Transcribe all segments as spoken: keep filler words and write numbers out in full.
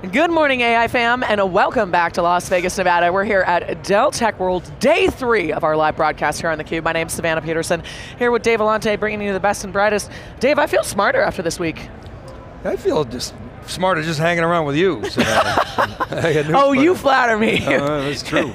Good morning, A I fam, and welcome back to Las Vegas, Nevada. We're here at Dell Tech World, day three of our live broadcast here on theCUBE. My name's Savannah Peterson, here with Dave Vellante, bringing you the best and brightest. Dave, I feel smarter after this week. I feel just smarter just hanging around with you. Oh, you flatter me. Uh, that's true.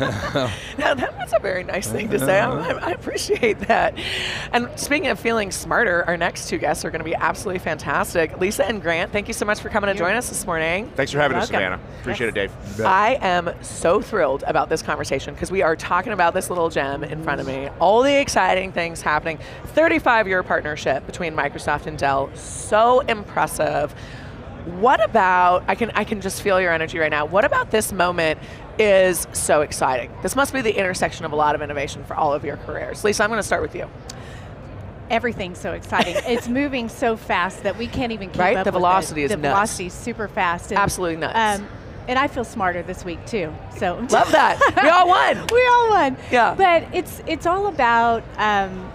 Now, that's a very nice thing to say. I, I appreciate that. And speaking of feeling smarter, our next two guests are going to be absolutely fantastic. Lisa and Grant, thank you so much for coming to join us this morning. Thanks for having Welcome. us, Savannah. Appreciate yes. it, Dave. I am so thrilled about this conversation because we are talking about this little gem in front of me. All the exciting things happening. thirty-five year partnership between Microsoft and Dell. So impressive. What about, I can, I can just feel your energy right now. What about this moment is so exciting? This must be the intersection of a lot of innovation for all of your careers. Lisa, I'm going to start with you. Everything's so exciting. It's moving so fast that we can't even keep right? up the with velocity it. is the nuts. The velocity is super fast. And, Absolutely nuts. Um, and I feel smarter this week too. So love that. We all won. We all won. Yeah. But it's it's all about um,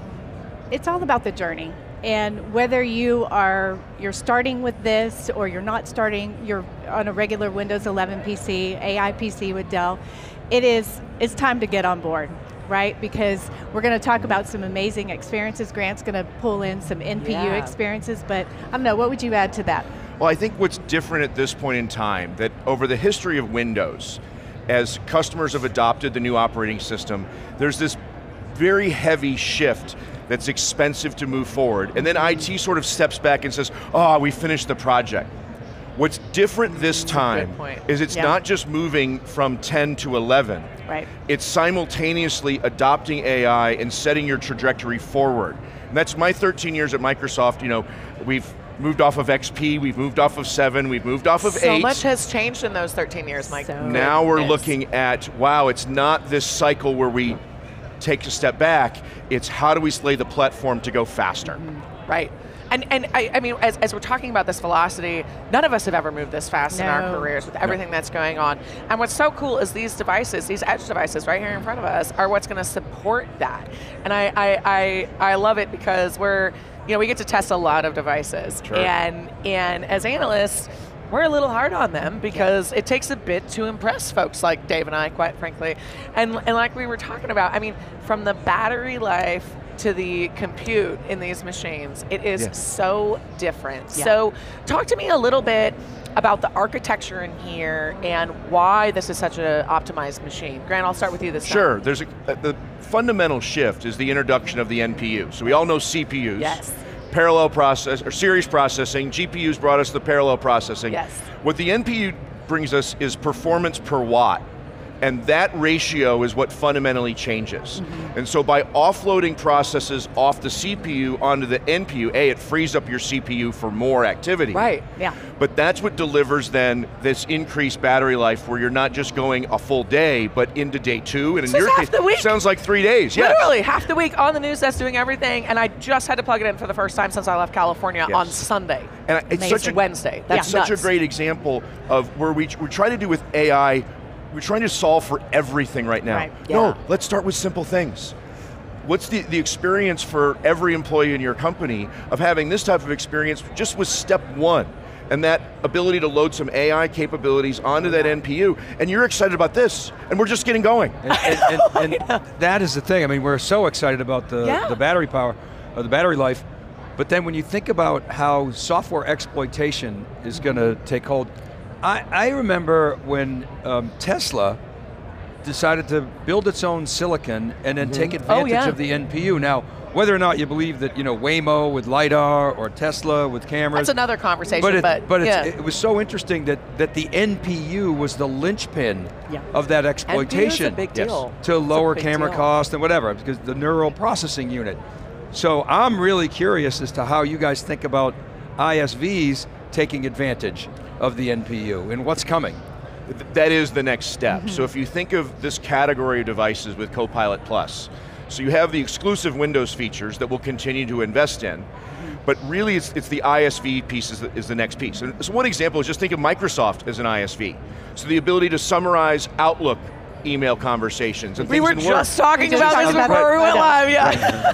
it's all about the journey. And whether you are, you're starting with this or you're not starting, you're on a regular Windows eleven P C, A I P C with Dell, it is, it's time to get on board, right? Because we're going to talk about some amazing experiences. Grant's going to pull in some N P U yeah. experiences, but I don't know, what would you add to that? Well, I think what's different at this point in time, that over the history of Windows, as customers have adopted the new operating system, there's this very heavy shift that's expensive to move forward. And then I T sort of steps back and says, oh, we finished the project. What's different this time is it's yeah. not just moving from ten to eleven. Right. It's simultaneously adopting A I and setting your trajectory forward. And that's my thirteen years at Microsoft. You know, we've moved off of X P, we've moved off of seven, we've moved off of so eight. So much has changed in those thirteen years, Mike. So now we're yes. looking at, wow, it's not this cycle where we take a step back, it's how do we lay the platform to go faster. Mm-hmm. Right. And and I, I mean, as, as we're talking about this velocity, none of us have ever moved this fast no. in our careers with everything no. that's going on. And what's so cool is these devices, these edge devices right here in front of us are what's going to support that. And I, I, I, I love it because we're, you know, we get to test a lot of devices. Sure. And, and as analysts, we're a little hard on them because it takes a bit to impress folks like Dave and I, quite frankly. And, and like we were talking about, I mean, from the battery life to the compute in these machines, it is yeah. so different. Yeah. So talk to me a little bit about the architecture in here and why this is such an optimized machine. Grant, I'll start with you this sure. time. There's a, the fundamental shift is the introduction of the N P U. So we all know C P Us. Yes. Parallel process, or series processing, G P Us brought us the parallel processing. Yes. What the N P U brings us is performance per watt. And that ratio is what fundamentally changes. Mm-hmm. And so by offloading processes off the C P U onto the N P U, A, it frees up your C P U for more activity. Right, yeah. But that's what delivers then this increased battery life where you're not just going a full day, but into day two, and in this your is case, half the week. Sounds like three days, yes. Literally, half the week on the news that's doing everything, and I just had to plug it in for the first time since I left California yes. on Sunday. And it's Amazing. such a, Wednesday, that's It's such nuts. a great example of where we, we try to do with A I, we're trying to solve for everything right now. Right. Yeah. No, let's start with simple things. What's the, the experience for every employee in your company of having this type of experience just with step one, and that ability to load some A I capabilities onto that N P U, and you're excited about this, and we're just getting going. And, and, and, and that is the thing, I mean, we're so excited about the, yeah. the battery power, or the battery life, but then when you think about how software exploitation is going to take hold, I, I remember when um, Tesla decided to build its own silicon and then mm-hmm. take advantage oh, yeah. of the N P U. Now, whether or not you believe that, you know, Waymo with LiDAR or Tesla with cameras. That's another conversation, but it, but, but yeah. it's, it was so interesting that, that the N P U was the linchpin yeah. of that exploitation. N P U is a big deal. Yes, to lower camera deal. cost and whatever, because the neural processing unit. So I'm really curious as to how you guys think about I S Vs taking advantage of the N P U and what's coming. That is the next step. Mm-hmm. So if you think of this category of devices with Copilot Plus, so you have the exclusive Windows features that we'll continue to invest in, mm-hmm. but really it's, it's the I S V piece is the, is the next piece. And so one example is just think of Microsoft as an I S V. So the ability to summarize Outlook email conversations and we things were in just work. talking we about this talking before about we went that. live, yeah.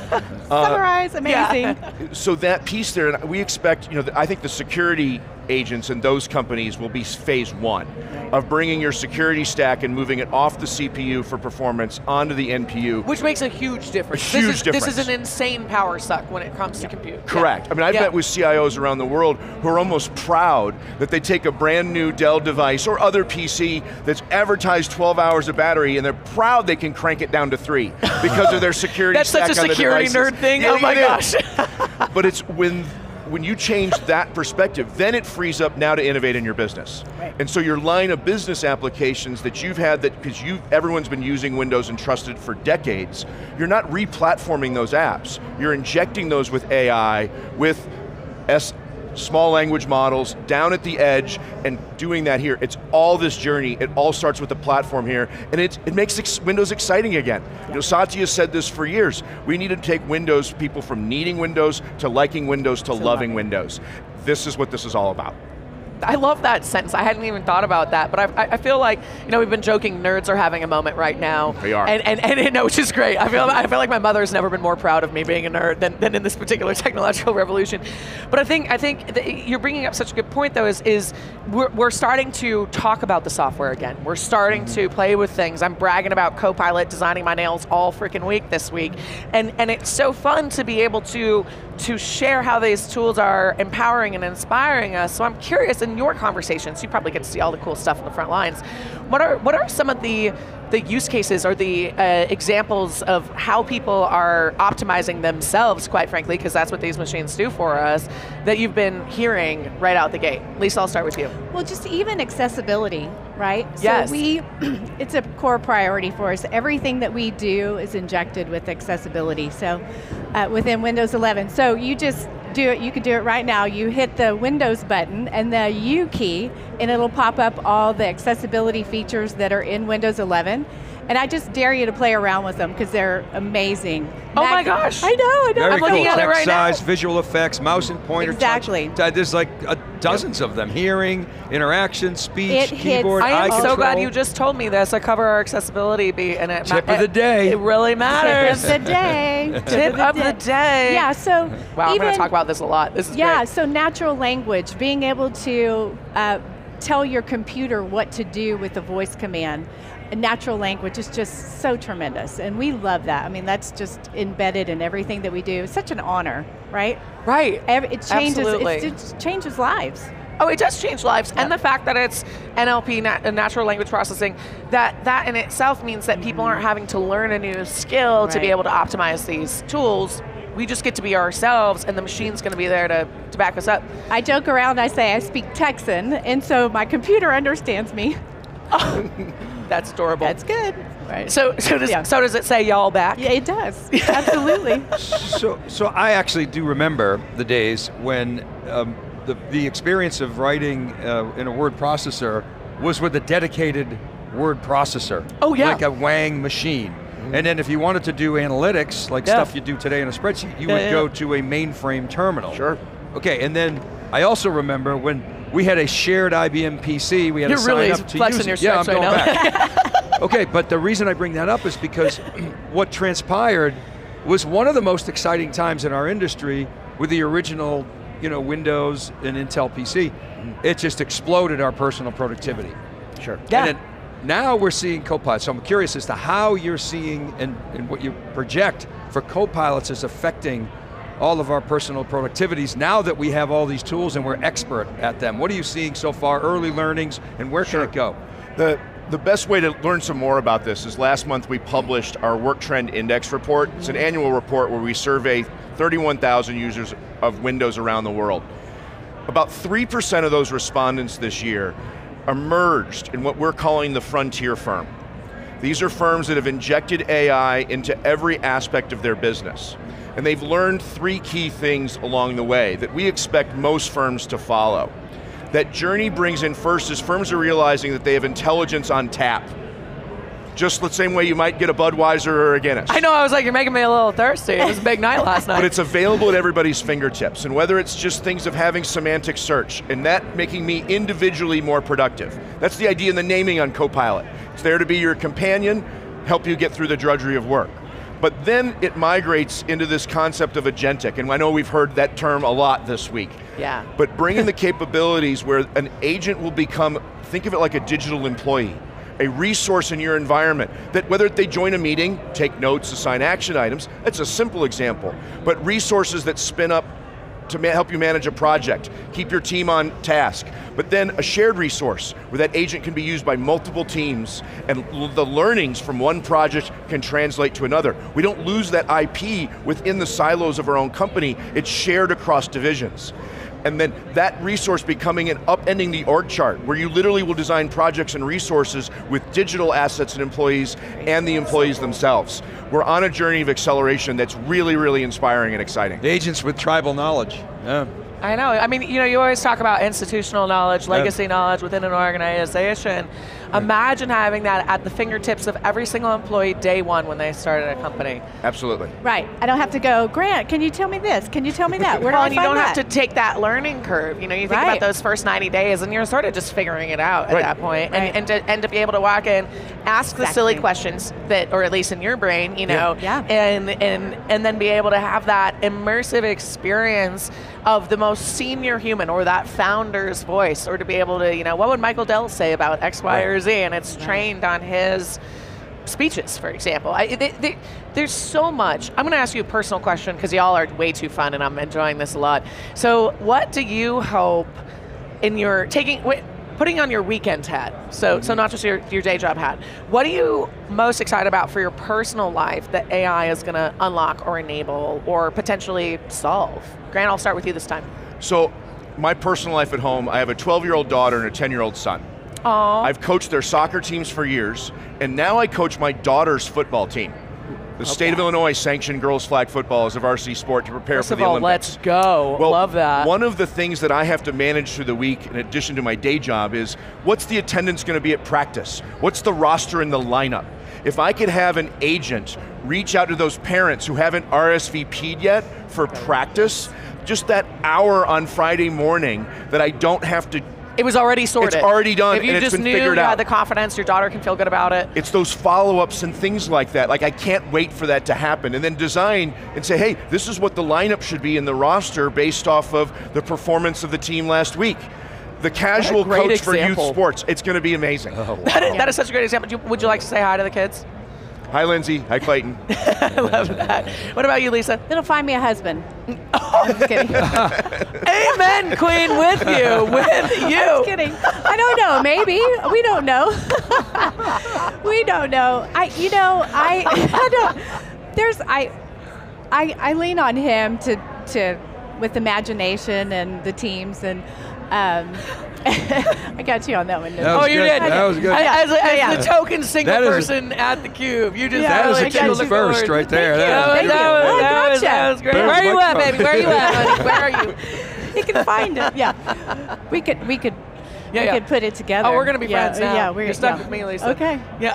Summarize, amazing. Yeah. So that piece there, and we expect, you know, I think the security agents and those companies will be phase one of bringing your security stack and moving it off the C P U for performance onto the N P U. Which makes a huge difference. A huge this is, difference. This is an insane power suck when it comes to compute. Correct. Yeah. I mean, I've yeah. met with C I Os around the world who are almost proud that they take a brand new Dell device or other P C that's advertised twelve hours of battery, and they're proud they can crank it down to three because of their security That's stack such a on the security devices. nerd thing. Yeah, Oh my it gosh. But it's when when you change that perspective, then it frees up now to innovate in your business. Right. And so your line of business applications that you've had, that because you everyone's been using Windows and trusted for decades, you're not re-platforming those apps. You're injecting those with A I, with S small language models down at the edge and doing that here. It's all this journey. It all starts with the platform here, and it, it makes ex Windows exciting again. You know, Satya said this for years. We need to take Windows, people from needing Windows to liking Windows to loving Windows. This is what this is all about. I love that sentence. I hadn't even thought about that, but I, I feel like, you know, we've been joking, nerds are having a moment right now. They are. And, and, and, and no, which is great. I feel, I feel like my mother's never been more proud of me being a nerd than, than in this particular technological revolution. But I think, I think that you're bringing up such a good point though, is, is we're, we're starting to talk about the software again. We're starting mm-hmm. to play with things. I'm bragging about Copilot designing my nails all freaking week this week. And, and it's so fun to be able to, to share how these tools are empowering and inspiring us. So I'm curious, in your conversations, you probably get to see all the cool stuff on the front lines. What are what are some of the the use cases or the uh, examples of how people are optimizing themselves, quite frankly, because that's what these machines do for us, that you've been hearing right out the gate? Lisa, I'll start with you. Well, just even accessibility, right? Yes. So we, it's a core priority for us. Everything that we do is injected with accessibility, so uh, within Windows eleven. So you just do it, you can do it right now. You hit the Windows button and the U key, and it'll pop up all the accessibility features that are in Windows eleven. And I just dare you to play around with them because they're amazing. Oh Mac, my gosh. I know, I know. Very I'm cool. looking at it Text right size, now. visual effects, mouse and pointer. Exactly. Touch. There's like uh, dozens of them. Hearing, interaction, speech, It hits- keyboard, I am eye so control. glad you just told me this. I cover our accessibility beat, and it Tip ma- of the day. It really matters. Tip of the day. Tip of the day. Yeah, so Wow, I'm even, going to talk about this a lot. This is yeah, great. so natural language, being able to uh, tell your computer what to do with the voice command. Natural language is just so tremendous, and we love that. I mean, that's just embedded in everything that we do. It's such an honor, right? Right. Every, it changes. Absolutely. It just changes lives. Oh, it does change lives, Yep. and the fact that it's N L P, nat natural language processing, that that in itself means that people aren't having to learn a new skill to be Right. able to optimize these tools. We just get to be ourselves, and the machine's going to be there to, to back us up. I joke around. I say I speak Texan, and so my computer understands me. That's adorable. That's good. right. So so does Yeah. so does it say y'all back? Yeah, it does. Absolutely. So, so I actually do remember the days when um, the, the experience of writing uh, in a word processor was with a dedicated word processor. Oh, yeah. Like a Wang machine. And then if you wanted to do analytics, like Yeah. stuff you do today in a spreadsheet, you Yeah, would yeah. go to a mainframe terminal. Sure. Okay, and then I also remember when we had a shared I B M P C, we had You're to sign really up to flexing use your it. Yeah, I'm stripes going right back. Okay, but the reason I bring that up is because what transpired was one of the most exciting times in our industry with the original, you know, Windows and Intel P C. It just exploded our personal productivity. Sure. Yeah. And then now we're seeing Copilot, so I'm curious as to how you're seeing and, and what you project for Copilots is affecting all of our personal productivities now that we have all these tools and we're expert at them. What are you seeing so far, early learnings, and where Sure. can it go? The, the best way to learn some more about this is last month we published our Work Trend Index report. It's an annual report where we survey thirty-one thousand users of Windows around the world. About three percent of those respondents this year emerged in what we're calling the frontier firm. These are firms that have injected A I into every aspect of their business. And they've learned three key things along the way that we expect most firms to follow. That journey brings in first is firms are realizing that they have intelligence on tap. Just the same way you might get a Budweiser or a Guinness. I know, I was like, you're making me a little thirsty. It was a big night last night. But it's available at everybody's fingertips, and whether it's just things of having semantic search, and that making me individually more productive. That's the idea in the naming on Copilot. It's there to be your companion, help you get through the drudgery of work. But then it migrates into this concept of agentic, and I know we've heard that term a lot this week. Yeah. But bringing the capabilities where an agent will become, think of it like a digital employee, a resource in your environment, that whether they join a meeting, take notes, assign action items, that's a simple example, but resources that spin up to ma help you manage a project, keep your team on task, but then a shared resource where that agent can be used by multiple teams and the learnings from one project can translate to another. We don't lose that I P within the silos of our own company, it's shared across divisions. And then that resource becoming an upending the org chart, where you literally will design projects and resources with digital assets and employees and the employees themselves. We're on a journey of acceleration that's really, really inspiring and exciting. The agents with tribal knowledge. Yeah. I know, I mean, you know, you always talk about institutional knowledge, legacy Yeah. knowledge within an organization. Imagine having that at the fingertips of every single employee day one when they started a company. Absolutely. Right, I don't have to go, Grant, can you tell me this? Can you tell me that? Where do Well, I and you find don't that? have to take that learning curve. You know, you think Right. about those first ninety days and you're sort of just figuring it out at Right. that point. Right. And, and, to, and to be able to walk in, ask the silly Exactly. questions that, or at least in your brain, you know, Yeah. And, and, and then be able to have that immersive experience of the most senior human or that founder's voice, or to be able to, you know, what would Michael Dell say about X, Y, Right. or Z? And it's trained on his speeches, for example. I, they, they, there's so much. I'm going to ask you a personal question because y'all are way too fun and I'm enjoying this a lot. So what do you hope in your taking, wait, putting on your weekend hat, so mm-hmm. so not just your, your day job hat, what are you most excited about for your personal life that A I is going to unlock or enable or potentially solve? Grant, I'll start with you this time. So, my personal life at home, I have a twelve-year-old daughter and a ten-year-old son. Aww. I've coached their soccer teams for years, and now I coach my daughter's football team. The Okay. state of Illinois sanctioned girls flag football as a varsity sport to prepare First for of the all, Olympics. let's go. Well, Love that. One of the things that I have to manage through the week, in addition to my day job, is what's the attendance going to be at practice? What's the roster and the lineup? If I could have an agent reach out to those parents who haven't R S V P'd yet for practice, just that hour on Friday morning that I don't have to. It was already sorted. It's already done, If you and it's just been knew figured you out. had the confidence, your daughter can feel good about it. It's those follow-ups and things like that. Like, I can't wait for that to happen. And then design and say, hey, this is what the lineup should be in the roster based off of the performance of the team last week. The casual great coach for youth example. sports. It's going to be amazing. Oh, wow. That is, that is such a great example. Do you- Would you like to say hi to the kids? Hi, Lindsay. Hi, Clayton. I love that. What about you, Lisa? It'll find me a husband. I'm just kidding. Amen, Queen, with you, with you. Just kidding. I don't know. Maybe we don't know. we don't know. I, you know, I, I don't. There's I, I, I lean on him to to with imagination and the teams and. Um, I got you on that one. didn't That Oh, was you good. did. That was good. I- As, as Yeah. the token single That is a- person at the cube, you just Yeah, That is really a I got tickled cute the first chord. right there. Thank That That is- was, Thank that you. was, Oh, that was, gotcha. that was great. There's Where are you at, microphone. baby? Where are you at, honey? Where are you? You can find it. Yeah, we could. We could. Yeah, we yeah. could put it together. Oh, we're gonna be yeah, friends now. Yeah, we're You're stuck yeah. with me, Lisa. Okay. Yeah.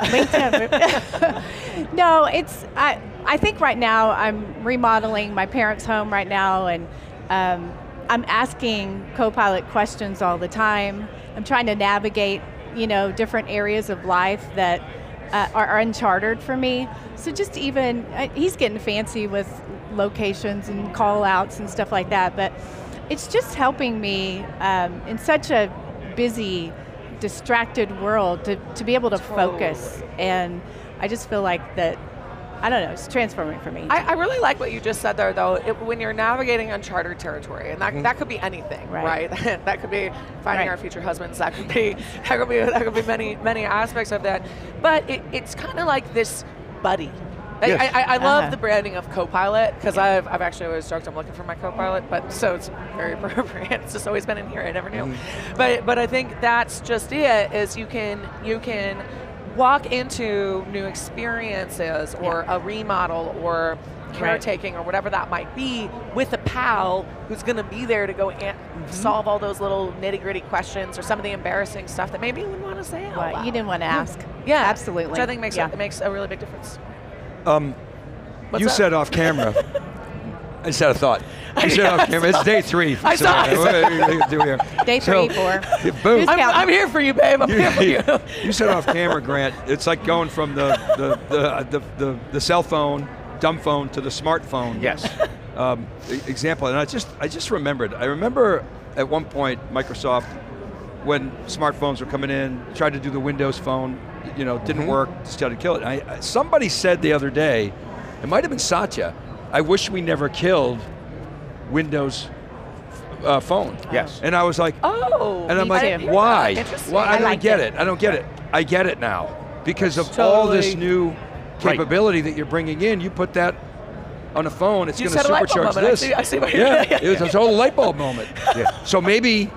LinkedIn. No, it's. I. I think right now I'm remodeling my parents' home right now, and um, I'm asking Copilot questions all the time. I'm trying to navigate, you know, different areas of life that uh, are, are uncharted for me. So just even, uh, he's getting fancy with locations and call outs and stuff like that, but it's just helping me um, in such a busy, distracted world to, to be able to focus. And I just feel like that, I don't know, it's transforming for me. I, I really like what you just said there, though. It, when you're navigating uncharted territory, and that, Mm-hmm. that could be anything, right? Right. That could be finding Right. our future husbands. That could be that could be that could be many many aspects of that. But it, it's kind of like this buddy. I- Yes. I, I, I love Uh-huh. the branding of Copilot because I've, I've actually always joked I'm looking for my Copilot, but so it's very appropriate. It's just always been in here. I never knew. Mm-hmm. But but I think that's just it. Is you can you can walk into new experiences or a remodel or caretaking or whatever that might be with a pal who's going to be there to go and Mm-hmm. solve all those little nitty gritty questions or some of the embarrassing stuff that maybe you wouldn't want to say out Right, loud. you didn't want to ask. Yeah, Absolutely. Which I think makes Yeah. a, it makes a really big difference. Um, What's you up? said off camera. I just had a thought. You said off camera. It's day three. I saw it. What are you gonna do here? Day So, three, four. Boom. Who's I'm, counting? I'm here for you, babe. I'm here for you. You said off camera, Grant. It's like going from the the the the, the, the cell phone dumb phone to the smartphone. Yes. um, e- example, and I just, I just remembered, I remember at one point Microsoft, when smartphones were coming in, tried to do the Windows phone, you know, didn't mm-hmm. work, just tried to kill it. I, I, somebody said the other day, it might have been Satya, I wish we never killed Windows uh, phone. Yes. And I was like, oh, and I'm like, too. why? Interesting. Well, I, I don't like get it. it. I don't get it. I get it now. Because of Totally. all this new capability that you're bringing in, you put that on a phone, it's You going to said a light bulb supercharge moment. this. I see, I see what you're Yeah, doing. it was a total light bulb moment. Yeah. So maybe,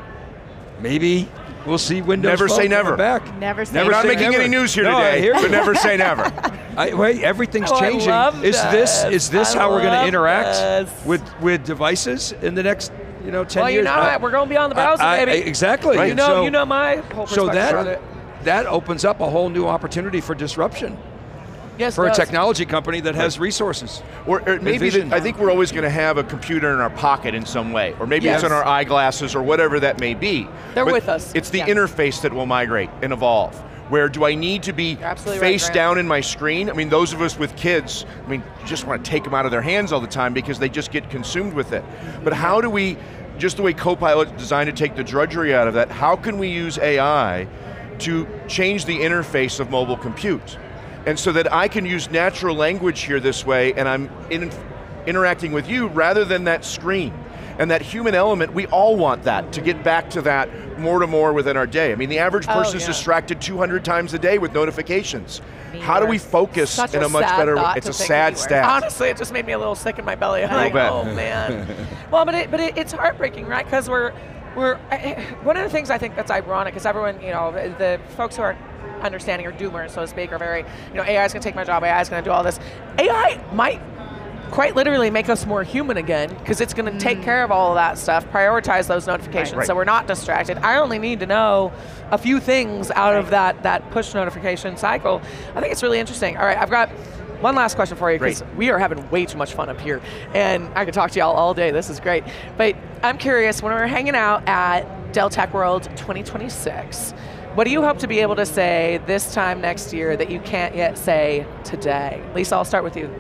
maybe we'll see Windows Never Phone say coming never. back. Never say We're not say making never. any news here No, I today, hear you. but never say never. I, wait, everything's Oh, I changing. love Is this this. is this I how we're going love to interact this. with with devices in the next you know ten Well, years? you know I- what? We're going beyond the browser, I- I- baby. exactly. Right. You know, So- you know my whole perspective So that on it. that opens up a whole new opportunity for disruption Yes, for it a does. technology company that has resources. Or, or maybe vision. the, I think we're always going to have a computer in our pocket in some way, or maybe Yes. it's on our eyeglasses or whatever that may be. They're But with us. It's the Yeah. interface that will migrate and evolve. Where do I need to be You're absolutely right, face Grant. down in my screen? I mean, those of us with kids, I mean, you just want to take them out of their hands all the time because they just get consumed with it. But how do we, just the way Copilot is designed to take the drudgery out of that, how can we use A I to change the interface of mobile compute? And so that I can use natural language here this way, and I'm in, interacting with you rather than that screen. And that human element, we all want that, to get back to that more to more within our day. I mean, the average Oh, person is yeah. distracted two hundred times a day with notifications. Me How do we worse. focus Such in a, much sad better way? thought It's to a think sad we were. stat. Honestly, it just made me a little sick in my belly. I'm like, bet. oh man. Well, but it, but it, it's heartbreaking, right? Because we're we're I- one of the things I think that's ironic is everyone, you know, the, the folks who are understanding or doomers, so to speak, are very, you know, A I is going to take my job. A I is going to do all this. A I might quite literally make us more human again, because it's going to take care of all of that stuff, prioritize those notifications, Right, right. so we're not distracted. I only need to know a few things out of Right. that that push notification cycle. I think it's really interesting. All right, I've got one last question for you, because Great. we are having way too much fun up here, and I could talk to y'all all day. This is great. But I'm curious, when we're hanging out at Dell Tech World twenty twenty-six, what do you hope to be able to say this time next year that you can't yet say today? Lisa, I'll start with you.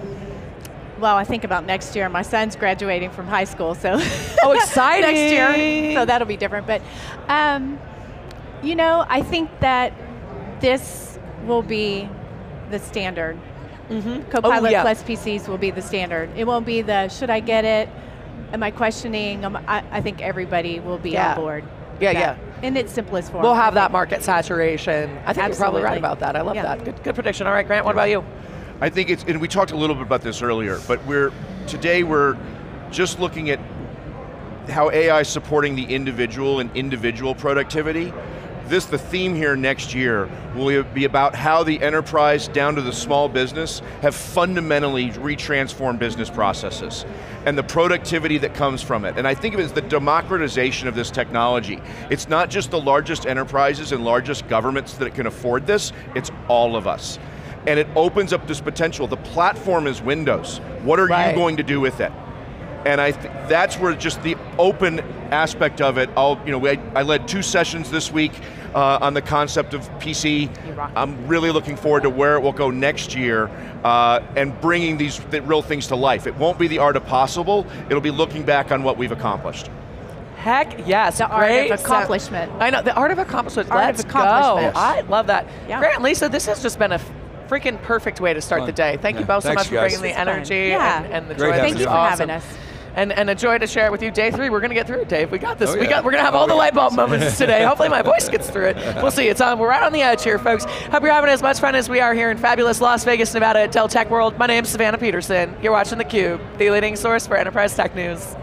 Well, I think about next year. My son's graduating from high school, so Oh, exciting! next year, so that'll be different. But, um, you know, I think that this will be the standard. Mm-hmm. Copilot oh, yeah. plus P Cs will be the standard. It won't be the, should I get it? Am I questioning? Am I, I think everybody will be Yeah. on board. Yeah, with that. yeah. In its simplest form. We'll I have that think. market saturation. I think you're probably right Absolutely. about that. I love Yeah. that. Good, good prediction. All right, Grant, what about you? I think it's, and we talked a little bit about this earlier, but we're, today we're just looking at how A I is supporting the individual and individual productivity. This, the theme here next year will be about how the enterprise down to the small business have fundamentally retransformed business processes and the productivity that comes from it. And I think of it as the democratization of this technology. It's not just the largest enterprises and largest governments that can afford this, it's all of us. And it opens up this potential. The platform is Windows. What are Right. you going to do with it? And I th that's where just the open aspect of it, I'll, you know, we, I led two sessions this week uh, on the concept of P C. You rock. I'm really looking forward to where it will go next year uh, and bringing these th real things to life. It won't be the art of possible, it'll be looking back on what we've accomplished. Heck yes, The art great. of So- accomplishment. I know, the art of accomplishment. Art of Let's accomplishment. go. I love that. Yeah. Grant and Lisa, this has just been a freaking perfect way to start Fun. the day. Thank you Yeah. both so Thanks, much for guys. bringing the It's fun. energy Yeah. and, and the Great joy. having This Thank is you for awesome. having us. And, and a joy to share it with you. Day three, we're going to get through it, Dave. We got this. Oh, we yeah. got, we're going to have Oh, all the yeah. light bulb moments today. Hopefully my voice gets through it. We'll see. It's on. We're right on the edge here, folks. Hope you're having as much fun as we are here in fabulous Las Vegas, Nevada at Dell Tech World. My name's Savannah Peterson. You're watching theCUBE, the leading source for enterprise tech news.